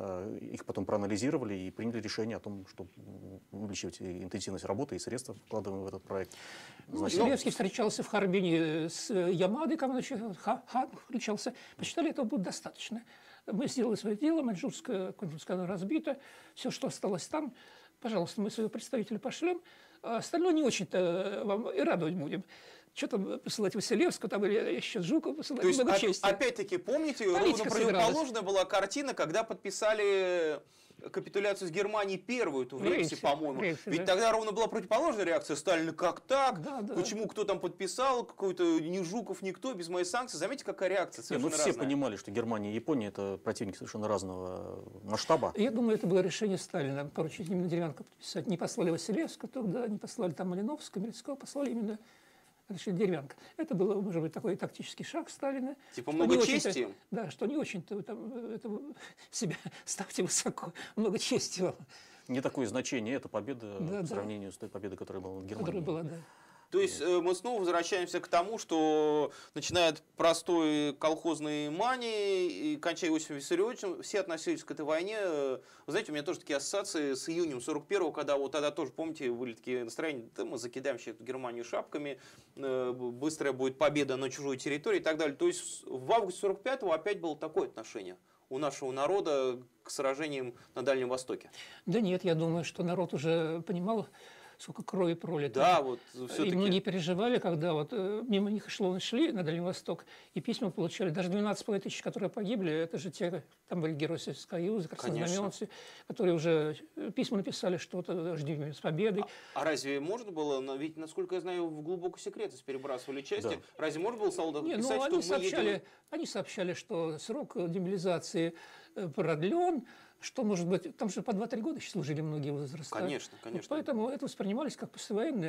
их потом проанализировали и приняли решение о том, что увеличивать интенсивность работы и средства вкладываем в этот проект. Ну, Значит, Василевский встречался в Харбине с Ямадой, командующий Ха, Ха встречался. Посчитали, этого будет достаточно. Мы сделали свое дело, Маньчжурская контрразведка разбита, все, что осталось там. Пожалуйста, мы своего представителя пошлем. А остальное не очень-то вам и радовать будем. Что там посылать Василевского, там или еще Жукова посылать, То есть, много оп- чести. опять-таки, помните, Политика ровно противоположная была картина, когда подписали капитуляцию с Германией первую, эту в Реймсе, Реймсе, по-моему. Реймсе, Ведь да. тогда ровно была противоположная реакция Сталина. Как так? Да, да. Почему кто там подписал? Какой-то ни Жуков, никто, без моих санкций. Заметьте, какая реакция Не, ну совершенно все разная. понимали, что Германия и Япония это противники совершенно разного масштаба. Я думаю, это было решение Сталина, поручить именно Деревянко подписать. Не послали Василевского тогда, не послали там Малиновского, Мерецкого, послали именно решили Деревянко. Это был, может быть, такой тактический шаг Сталина. Типа что много не очень-то- чести? Да, что не очень-то там, это, себя ставьте высоко, много чести вам, Не такое значение, это победа Да, по да. сравнению с той победой, которая была в Германии. которая была, да. То есть э, мы снова возвращаемся к тому, что начиная от простой колхозной мании и кончая Иосифом Виссарионовичем, все относились к этой войне. э, Вы знаете, у меня тоже такие ассоциации с июнем сорок первого, когда вот тогда тоже, помните, были такие настроения, да, мы закидаем сейчас эту Германию шапками, э, быстрая будет победа на чужой территории и так далее. То есть в августе сорок пятого опять было такое отношение у нашего народа к сражениям на Дальнем Востоке. Да нет, я думаю, что народ уже понимал, сколько крови пролито. Да, вот И все-таки. многие переживали, когда вот э, мимо них эшелоны шли на Дальний Восток, и письма получали. Даже двенадцать с половиной тысяч, которые погибли, это же те, там были герои Советского Союза, краснознаменцы, которые уже э, письма написали, что то жди с победой. А разве можно было, на- ведь, насколько я знаю, в глубокую секретность перебрасывали части, Да. разве можно было солдатам Не, писать, ну, что они мы сообщали, едем? они сообщали, что срок демобилизации э, продлен, что, может быть, там же по два-три года еще служили многие возраста. Конечно, конечно. Вот поэтому это воспринимались как послевоенная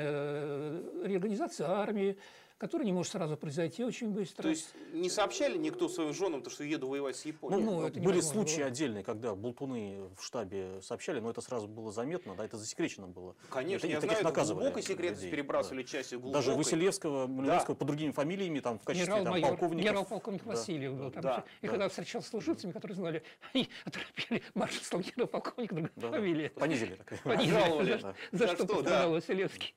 э, реорганизация армии, которая не может сразу произойти очень быстро. То есть не сообщали никто своим женам, то, что еду воевать с Японией? Ну, это Были невозможно случаи было. отдельные, когда болтуны в штабе сообщали, но это сразу было заметно, да, это засекречено было. Конечно, И я таких знаю, это наказывали глубокой секретности людей, перебрасывали да. части глубокой. Даже Василевского, Малиновского по другими фамилиями, там, в качестве там, Генерал-майор, полковников. генерал-полковник Да. Васильев был там. Да, еще. И да. когда встречался с служивцами, которые знали, они оторопели, маршал стал генерал-полковник, другая Да, да. фамилия. Понизили. так. Понизили, Жаловали. за, Да. за За что что, пострадал да. Василевский.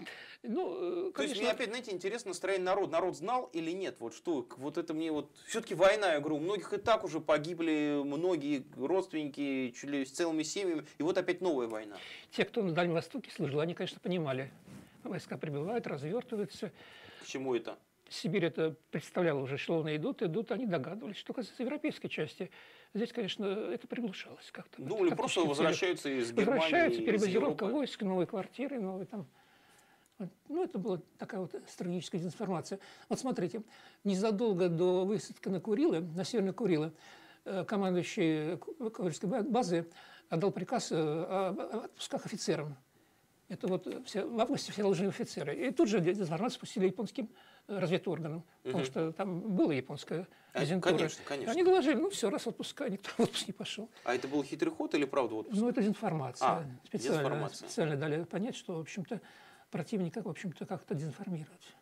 Ну, э, То есть конечно, мне опять, знаете, интересно настроение народа. Народ знал или нет? Вот что, вот это мне вот... Все-таки война, я говорю, у многих и так уже погибли многие родственники, чуть ли с целыми семьями. И вот опять новая война. те, кто на Дальнем Востоке служил, они, конечно, понимали. Войска прибывают, развертываются. К чему это? Сибирь это представляла уже, эшелоны идут, идут, они догадывались. Что касается европейской части, здесь, конечно, это приглушалось как-то. Думали, Тактические просто цели. возвращаются из Германии, Возвращаются, из перебазировка Европы. войск, новые квартиры, новые там. Вот. Ну, это была такая вот стратегическая дезинформация. Вот смотрите, незадолго до высадки на Курилы, на Северной Курилы, э, командующий Курильской базы отдал приказ э, о отпусках офицерам. Это вот все, в августе все должны офицеры. И тут же дезинформацию спустили японским э, разведорганам, потому что там была японская А, резидентура. конечно, конечно. Они доложили, ну все, раз отпускай, никто в отпуск не пошел. А это был хитрый ход или правда отпуск? Ну, это дезинформация. А, специально, дезинформация. специально дали понять, что, в общем-то, противника, в общем-то, как-то дезинформировать.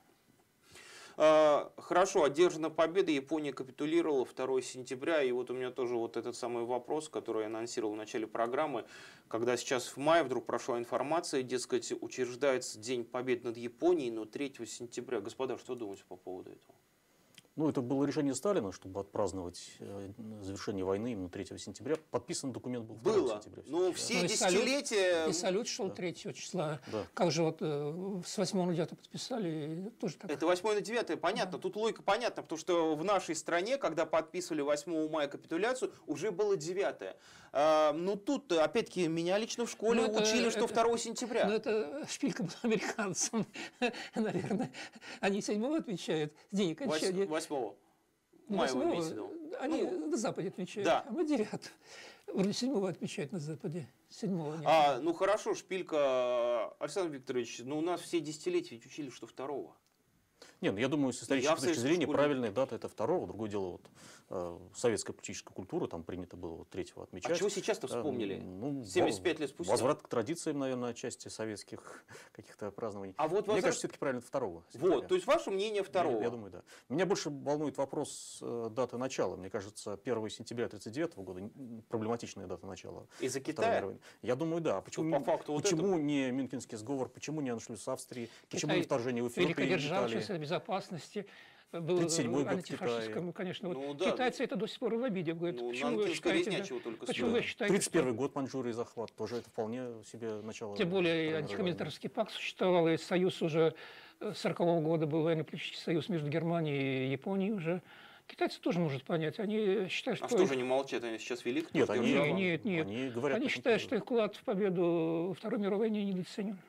А, Хорошо, одержана победа, Япония капитулировала второго сентября, и вот у меня тоже вот этот самый вопрос, который я анонсировал в начале программы, когда сейчас в мае вдруг прошла информация, дескать, учреждается День Победы над Японией, но третьего сентября. Господа, что думаете по поводу этого? Ну, это было решение Сталина, чтобы отпраздновать э, завершение войны именно третьего сентября. Подписан документ был второго Было, сентября. но все Ну, и салют- десятилетия... И салют шел третьего числа. Да. Как же вот э, с восьмого на девятое подписали, и тоже так. Это восьмое на девятое, понятно. Тут логика понятна, потому что в нашей стране, когда подписывали восьмого мая капитуляцию, уже было девятое. А, ну тут, опять-таки, меня лично в школе Ну, это- учили, что это- второго сентября. Но это шпилька была американцам, наверное. Они седьмого отвечают, день окончания. Восьмого. Ну, Мая вы восьмого имеете в виду? Они Ну, на Западе отмечают, да. а мы девятого. Вроде седьмого отмечают на Западе, седьмого нет. А, ну хорошо, шпилька, Александр Викторович, но у нас все десятилетия ведь учили, что второго. Нет, ну, я думаю, с Я исторической в точки советской зрения школе- правильная дата это второго. Другое дело, вот, э, советская политическая культура, там принято было вот третьего отмечать. А чего сейчас-то Да, вспомнили? ну, семьдесят пять лет спустя. Возврат к традициям, наверное, отчасти советских каких-то празднований. А вот Мне возврат- кажется, все-таки правильно второго сентября. Вот, то есть ваше мнение второго. Я, я думаю, да. Меня больше волнует вопрос э, даты начала. Мне кажется, первого сентября тысяча девятьсот тридцать девятого года н- проблематичная дата начала. Из-за Второй Китая? мировой войны. Я думаю, да. Почему, по факту вот почему не Мюнхенский сговор, почему не аншлюз Австрии, почему Китай не вторжение в Эфиопии, велико держался Италии? в безопасности. Был тридцать седьмой год в антифашистскому, Китае. конечно. Вот Ну да. китайцы это до сих пор в обиде. Говорят, Ну, почему вы нанкинская считаете, резня да, чего только почему стоит. вы считаете, тридцать первый что- год Маньчжурии захват, тоже это вполне себе начало. Тем более Второй мировой антикоминтернский пакт существовал, и союз уже с сорокового года был военно-политический союз между Германией и Японией уже. Китайцы тоже может понять. Они считают, А что... что же они молчат? Они сейчас велик? Нет, они- держава? Нет, нет. Они говорят Они об этом считают, тоже. что их вклад в победу во Второй мировой войне недооценен.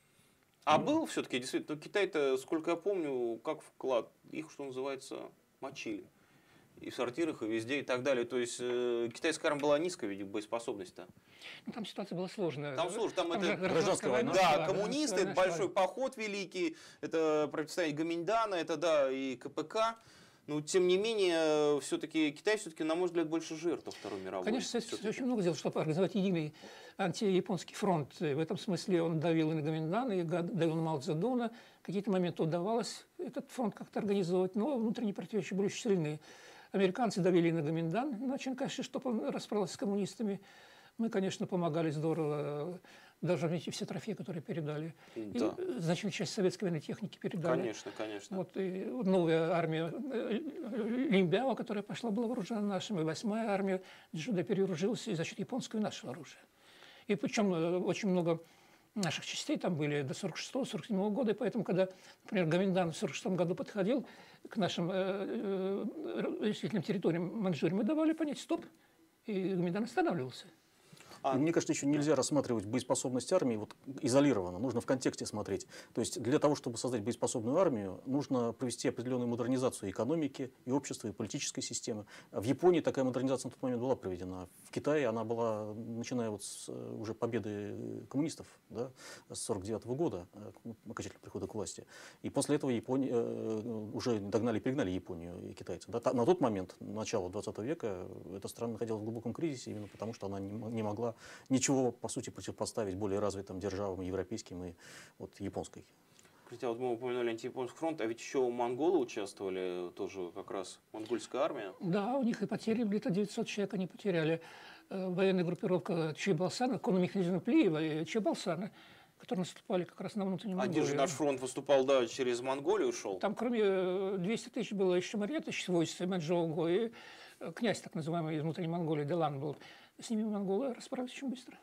А был все-таки, действительно, ну, Китай-то, сколько я помню, как вклад, их, что называется, мочили. И в сортирах, и везде, и так далее. То есть э, китайская армия была низкая, видимо, боеспособность-то. Ну, там ситуация была сложная. Там сложно, там это- же Гражданская война. Да, была, коммунисты, гражданская это война большой шла. поход великий, это противостояние Гоминьдана, это, да, и КПК. Но, тем не менее, все-таки Китай, все-таки, на мой взгляд, больше жертв во Второй мировой. Конечно, Советский Союз всё-таки. очень много сделал, чтобы организовать единый антияпонский фронт. И в этом смысле он давил и на Гоминьдана, и га- давил на Мао Цзэдуна. В какие-то моменты удавалось этот фронт как-то организовать, но внутренние противоречия были очень сильны. Американцы давили и на Гоминьдан, иначе, конечно, чтобы он расправился с коммунистами. Мы, конечно, помогали здорово, даже эти все трофеи, которые передали. Да. И значительную часть советской военной техники передали. Конечно, конечно. Вот и вот новая армия э, Линьбяо, которая пошла, была вооружена нашим, и восьмая армия Джуда перевооружилась и за счет японского и нашего оружия. И причем э, очень много наших частей там были до сорок шестого — сорок седьмого года, и поэтому, когда, например, Гоминьдан в сорок шестом году подходил к нашим э, э, действительным территориям Маньчжурии, мы давали понять «стоп», и Гоминьдан останавливался. А, И мне кажется, еще нельзя рассматривать боеспособность армии вот изолированно, нужно в контексте смотреть. То есть для того, чтобы создать боеспособную армию, нужно провести определенную модернизацию экономики, и общества, и политической системы. В Японии такая модернизация на тот момент была проведена. В Китае она была, начиная вот с э, уже победы коммунистов, да, с сорок девятого года, э, окончательного прихода к власти. И после этого Япония, э, уже догнали и перегнали Японию и китайцев. Да. Та- На тот момент, начало двадцатого века, эта страна находилась в глубоком кризисе, именно потому что она не м- не могла ничего, по сути, противопоставить более развитым державам, европейским и вот, японской. Кстати, вот мы упомянули антияпонский фронт, а ведь еще монголы участвовали, тоже как раз монгольская армия. Да, у них и потери где-то девятьсот человек они потеряли. Э, Военная группировка Чебалсана, конно-механизм Плиева и Чебалсана, которые наступали как раз на внутреннюю А где же Монголию. наш фронт выступал, да, через Монголию шел? Там кроме э, двухсот тысяч было еще Марьятыч, войск Маньчжоу и э, князь так называемый из внутренней Монголии, Делан был. С ними монголы расправились очень быстро.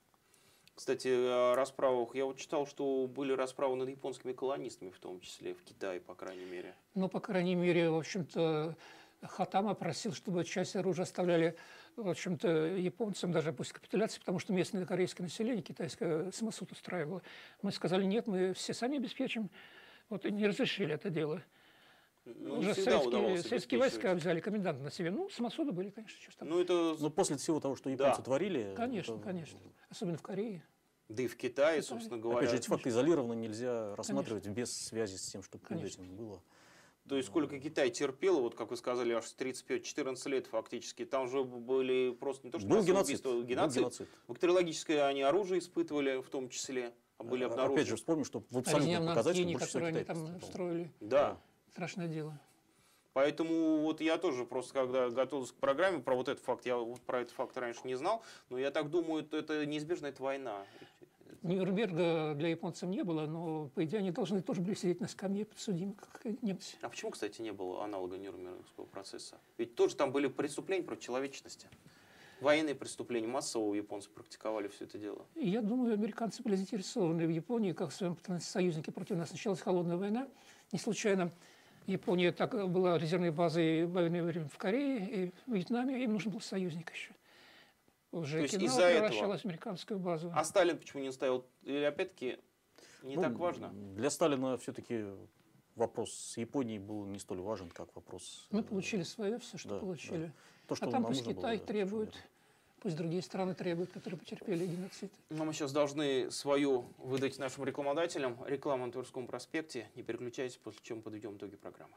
Кстати, о расправах. Я вот читал, что были расправы над японскими колонистами, в том числе в Китае, по крайней мере. Но, по крайней мере, в общем-то, Хатама просил, чтобы часть оружия оставляли, в общем-то, японцам даже после капитуляции, потому что местное корейское население, китайское, самосуд устраивало. Мы сказали, нет, мы все сами обеспечим. Вот и не разрешили это дело. Ну, не Уже всегда советские, удавалось советские обеспечивать. войска взяли коменданта на себе. Ну, самосуды были, конечно, что там. Ну, это... Но после всего того, что японцы Да. творили... Конечно, это, конечно. Особенно в Корее. Да и в Китае, собственно говоря. Опять же, эти факты изолированно нельзя рассматривать без связи с тем, что перед Конечно. этим было. То есть, сколько Китай терпел, вот как вы сказали, аж с тридцать пять — четырнадцать лет фактически. Там же были просто не то, что Был массовые геноцид. убийства, Был геноцид. геноцид. Бактериологическое они оружие испытывали в том числе, а были А- обнаружены. Опять же, вспомним, что в А абсолютных резня в показателях Нанкине, больше всего которую они Китай там пострадал. строили. Да. Страшное дело. Поэтому вот я тоже просто, когда готовился к программе, про вот этот факт, я вот про этот факт раньше не знал, но я так думаю, это неизбежно, это война. Нюрнберга для японцев не было, но, по идее, они должны тоже были сидеть на скамье подсудимых, как и немцы. А почему, кстати, не было аналога Нюрнбергского процесса? Ведь тоже там были преступления против человечности. Военные преступления массово японцы практиковали все это дело. И я думаю, американцы были заинтересованы в Японии, как в своем союзнике против нас. Началась холодная война. Не случайно Япония так была резервной базой в военное время в Корее и в Вьетнаме. Им нужен был союзник еще. Уже Окинава превращалась в американскую базу. А Сталин почему не ставил? Или опять-таки не ну, так важно? Для Сталина все-таки вопрос с Японией был не столь важен, как вопрос... Мы получили свое, все, что да, получили. Да. То, что а там пусть Китай было, требует, да, пусть другие страны требуют, которые потерпели геноцид. Но мы сейчас должны свою выдать нашим рекламодателям. Реклама на Тверском проспекте. Не переключайтесь, после чего мы подведем итоги программы.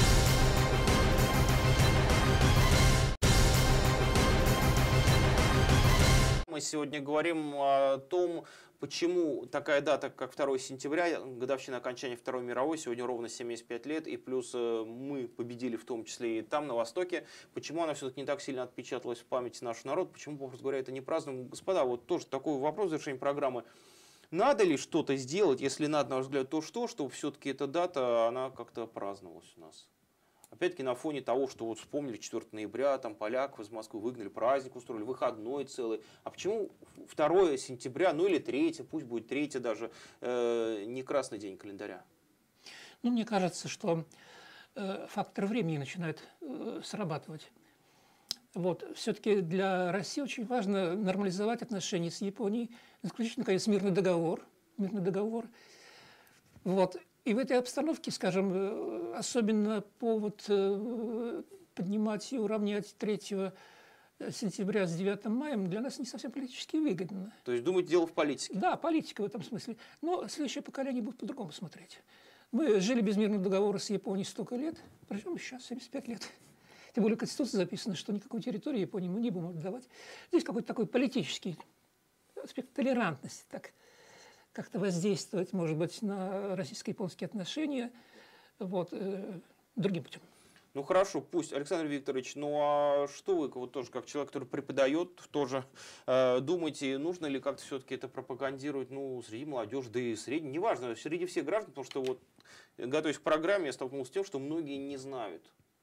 Мы сегодня говорим о том, почему такая дата, как второе сентября, годовщина окончания Второй мировой, сегодня ровно семьдесят пять лет, и плюс мы победили в том числе и там, на Востоке. Почему она все-таки не так сильно отпечаталась в памяти нашего народа, почему, попросту говоря, это не празднуем? Господа, вот тоже такой вопрос в завершении программы. Надо ли что-то сделать, если надо, на ваш взгляд, то что, чтобы все-таки эта дата, она как-то праздновалась у нас? Опять-таки на фоне того, что вот вспомнили четвёртого ноября, там поляков из Москвы выгнали, праздник устроили, выходной целый. А почему второе сентября, ну или третье, пусть будет третье даже, э, не красный день календаря? Ну, мне кажется, что э, фактор времени начинает э, срабатывать. Вот. Все-таки для России очень важно нормализовать отношения с Японией, исключительно, конечно, мирный договор. Мирный договор. Вот. И в этой обстановке, скажем, особенно повод поднимать и уравнять третьего сентября с девятым маем для нас не совсем политически выгодно. То есть думать дело в политике? Да, политика в этом смысле. Но следующее поколение будет по-другому смотреть. Мы жили без мирного договора с Японией столько лет, причем сейчас семьдесят пять лет. Тем более в Конституции записано, что никакой территории Японии мы не будем отдавать. Здесь какой-то такой политический аспект толерантности, так как-то воздействовать, может быть, на российско-японские отношения вот, э, другим путем. Ну хорошо, пусть, Александр Викторович, ну а что вы, вот тоже как человек, который преподает, тоже э, думаете, нужно ли как-то все-таки это пропагандировать, ну, среди молодежи, да и среди, неважно, среди всех граждан, потому что вот, готовясь к программе, я столкнулся с тем, что многие не знают.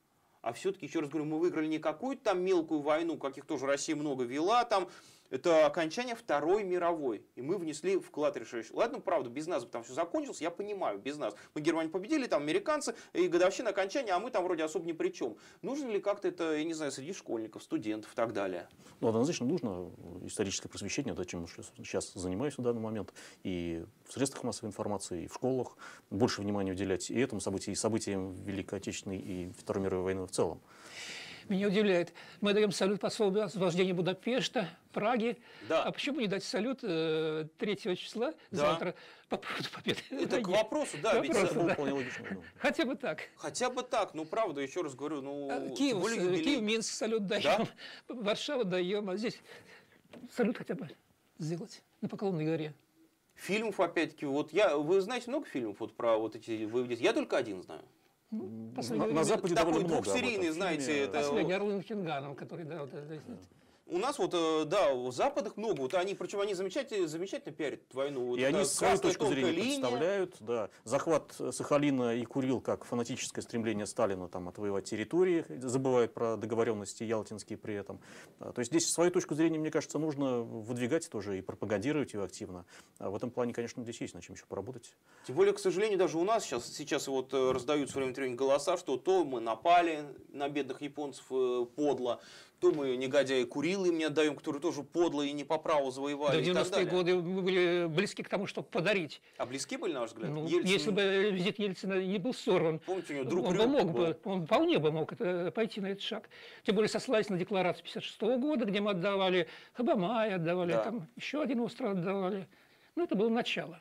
А все-таки, еще раз говорю, мы выиграли не какую-то там мелкую войну, каких тоже Россия много вела там. Это окончание Второй мировой. И мы внесли вклад решающий. Ладно, правда, без нас бы там все закончилось, я понимаю, без нас. Мы Германию победили, там американцы, и годовщина окончания, а мы там вроде особо ни при чем. Нужно ли как-то это, я не знаю, среди школьников, студентов и так далее? Ну, однозначно нужно историческое просвещение, да, чем я сейчас занимаюсь в данный момент. И в средствах массовой информации, и в школах. Больше внимания уделять и этому событию, и событиям Великой Отечественной и Второй мировой войны в целом. Меня удивляет. Мы даем салют по слову освобождения Будапешта, Праги. Да. А почему не дать салют э, третьего числа, да. завтра, по поводу победы? Это к вопросу, да. К ведь вопросу, это да. Вполне логично. Хотя бы так. Хотя бы так, ну правда, еще раз говорю, ну... Киев, Киев, Минск салют даем, да? Варшава даем, а здесь салют хотя бы сделать на Поклонной горе. Фильмов, опять-таки, вот я, вы знаете много фильмов вот про вот эти выводы? Я только один знаю. Ну, на, на Западе такой довольно много. Двухсерийный, знаете, это... Последний Орлын Хинганом, который, да, вот это... У нас вот, да, в Западах много, вот они, причем они замечательно, замечательно пиарят эту войну. Вот и они свою точку зрения линия. представляют, да. Захват Сахалина и Курил как фанатическое стремление Сталина там, отвоевать территории, забывают про договоренности ялтинские при этом. То есть здесь свою точку зрения, мне кажется, нужно выдвигать тоже и пропагандировать ее активно. А в этом плане, конечно, здесь есть над чем еще поработать. Тем более, к сожалению, даже у нас сейчас, сейчас вот раздают в время от времени голоса, что то мы напали на бедных японцев подло, то мы, негодяи, Курилы им не отдаем, которые тоже подло и не по праву завоевали. Да, в девяностые годы мы были близки к тому, чтобы подарить. А близки были, на ваш взгляд? Ну, Ельцин... Если бы визит Ельцина не был сорван, помните, у него друг он, Рюрик бы мог был. бы, он вполне бы мог это, пойти на этот шаг. Тем более сослались на декларацию пятьдесят шестого года, где мы отдавали Хабамай, отдавали, да. там еще один остров отдавали. Ну, это было начало.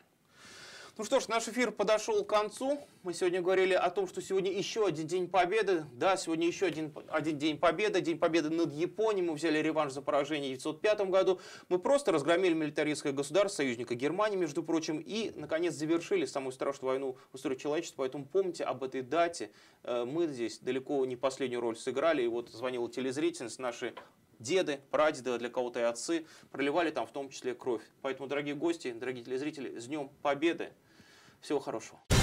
Ну что ж, наш эфир подошел к концу. Мы сегодня говорили о том, что сегодня еще один День Победы. Да, сегодня еще один, один День Победы. День Победы над Японией. Мы взяли реванш за поражение в тысяча девятьсот пятом году. Мы просто разгромили милитаристское государство, союзника Германии, между прочим. И, наконец, завершили самую страшную войну в истории человечества. Поэтому помните об этой дате. Мы здесь далеко не последнюю роль сыграли. И вот звонила телезрительница, наши деды, прадеды, а для кого-то и отцы проливали там в том числе кровь. Поэтому, дорогие гости, дорогие телезрители, с Днем Победы! Всего хорошего!